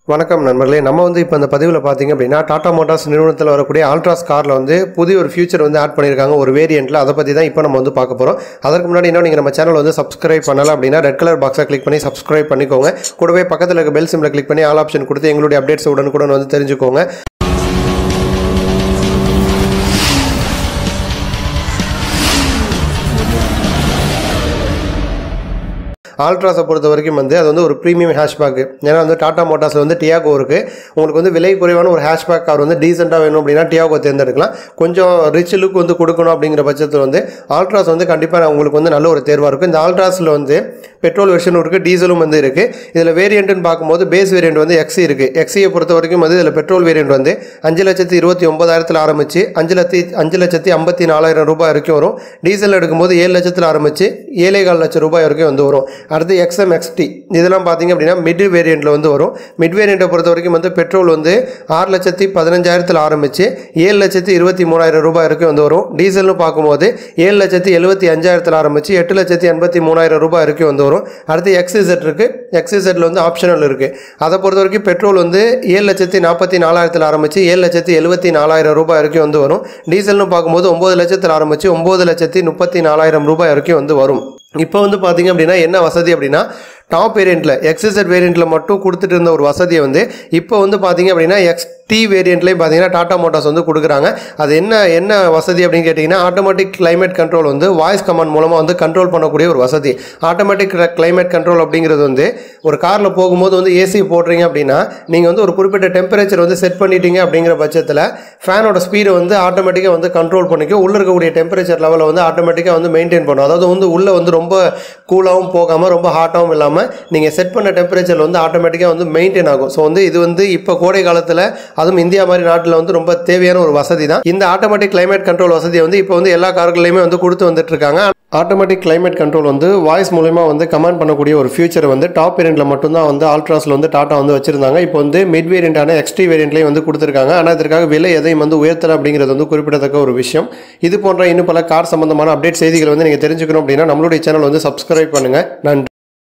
வணக்கம் நண்பர்களே. நம்ம இப்போ இந்த பதிவில் பார்த்தீங்க அப்படின்னா டாடா மோட்டார்ஸ் நிறுவனத்தில் வரக்கூடிய ஆல்ட்ராஸ் காரில் புதிய ஒரு ஃபியூச்சர் ஆட் பண்ணியிருக்காங்க ஒரு வேரியண்ட்டில். அதை பற்றி தான் இப்போ நம்ம பார்க்க போகிறோம். அதற்கு முன்னாடி இன்னும் நீங்கள் நம்ம சேனல் சப்ஸ்கிரைப் பண்ணலாம் அப்படின்னா ரெட் கலர் பாக்ஸை கிளிக் பண்ணி சப்ஸ்கிரைப் பண்ணிக்கோங்க. கூடவே பக்கத்தில் இருக்க பெல் சிம்பிளை கிளிக் பண்ணி ஆல் ஆப்ஷன் கொடுத்து எங்களுடைய அப்டேட்ஸ் உடனுக்குடன் தெரிஞ்சுக்கோங்க. ஆல்ட்ராஸை பொறுத்த வரைக்கும் அது ஒரு ப்ரீமியம் ஹேஷ்பேக். ஏன்னா டாடா மோட்டார்ஸில் டியாகோ இருக்குது. உங்களுக்கு விலை குறைவான ஒரு ஹேஷ்பேக் கார் டீசெண்டாக வேணும் அப்படின்னா டியாகோ தேர்ந்தெடுக்கலாம். கொஞ்சம் ரிச் லுக் கொடுக்கணும் அப்படிங்கிற பட்சத்தில் ஆல்ட்ராஸ் கண்டிப்பாக உங்களுக்கு நல்ல ஒரு தேர்வாக இருக்கும். இந்த ஆல்ட்ராஸில் பெட்ரோல் வெர்ஷனும் இருக்குது, டீசலும் இருக்குது. இதில் வேரியண்ட்டுன்னு பார்க்கும்போது பேஸ் வேரியண்ட் எக்ஸி இருக்குது. எக்ஸியை பொறுத்த வரைக்கும் இதில் பெட்ரோல் வேரியண்ட் 5,29,000 ஆரம்பித்து 5,54,000 ரூபாய் வரைக்கும் வரும். டீசல் எடுக்கும்போது 7 லட்சத்தில் ஆரம்பித்து 7,4 லட்சம் ரூபாய் வரைக்கும் வரும். அடுத்து XM-XT இதெல்லாம் பார்த்தீங்க அப்படின்னா மிட் வேரியண்ட்டில் வரும். மிட் வேரியண்ட்டை பொறுத்த வரைக்கும் பெட்ரோல் 6,15,000 ஆரம்பித்து 7,23,000 ரூபாய் வரைக்கும் வரும். டீசல்னு பார்க்கும்போது 7,75,000 ஆரம்பித்து 8,83,000 ரூபாய் வரைக்கும் வரும். அடுத்து XZ இருக்குது. XZல ஆப்ஷனல் இருக்குது. அதை பொறுத்த வரைக்கும் பெட்ரோல் 7,44,000 ஆரம்பித்து 7,74,000 ரூபாய் வரைக்கும் வரும். டீசல்னு பார்க்கும்போது 9 லட்சத்தில் ஆரம்பித்து 9,34,000 ரூபாய் வரைக்கும் வரும். இப்போ பார்த்தீங்க அப்படின்னா என்ன வசதி அப்படின்னா டாப் வேரியண்ட்டில் XZ வேரியண்ட்டில் மட்டும் கொடுத்துட்டு இருந்த ஒரு வசதியை இப்போ பார்த்தீங்க அப்படின்னா XT வேரியண்ட்லேயும் பார்த்தீங்கன்னா டாடா மோட்டார்ஸ் கொடுக்குறாங்க. அது என்ன வசதி அப்படின்னு கேட்டிங்கன்னா automatic climate control voice command மூலமாக கண்ட்ரோல் பண்ணக்கூடிய ஒரு வசதி. ஆட்டோமேட்டிக் கிளைமேட் கண்ட்ரோல் அப்படிங்கிறது ஒரு காரில் போகும்போது ஏசி போடுறீங்க அப்படின்னா நீங்கள் ஒரு குறிப்பிட்ட டெம்பரேச்சர் செட் பண்ணிட்டீங்க அப்படிங்கிற பட்சத்தில் ஃபேனோட ஸ்பீடை ஆட்டோமேட்டிக்காக கண்ட்ரோல் பண்ணிக்கும். உள்ளே இருக்கக்கூடிய டெம்பரேச்சர் லெவலை ஆட்டோமேட்டிக்காக மெயின்டைன் பண்ணும். அதாவது உள்ளே ரொம்ப கூலாகவும் போகாமல் ரொம்ப ஹாட்டாகவும் இல்லாமல் நீங்கள் செட் பண்ண டெம்பரேச்சர் ஆட்டோமேட்டிக்காக மெயின்டைன் ஆகும். ஸோ இது இப்போ கோடை காலத்தில் அதுவும் இந்தியா மாதிரி நாட்டில் ரொம்ப தேவையான ஒரு வசதி தான். இந்த ஆட்டோமேட்டிக் கிளைமேட் கண்ட்ரோல் வசதியை இப்போ எல்லா கார்களையுமே கொடுத்து வந்துட்டு இருக்காங்க. ஆட்டோமேட்டிக் கிளைமேட் கண்ட்ரோல் வாய்ஸ் மூலமா கமாண்ட் பண்ணக்கூடிய ஒரு ஃபியூச்சர் டாப் வேரியண்ட்ல மட்டும்தான் ஆல்ட்ராஸ்ல டாடா வச்சிருந்தாங்க. இப்போ மிட் வேரியண்டான XT வேரியண்ட்லேயும் கொடுத்துருக்காங்க. ஆனால் இதற்காக விலை எதையும் உயர்த்தல அப்படிங்கிறது குறிப்பிடத்தக்க ஒரு விஷயம். இது போன்ற இன்னும் பல கார் சம்பந்தமான அப்டேட் செய்திகள் நீங்கள் தெரிஞ்சுக்கணும் அப்படின்னா நம்மளுடைய சேனல் சப்ஸ்கிரைப் பண்ணுங்க. நன்றி.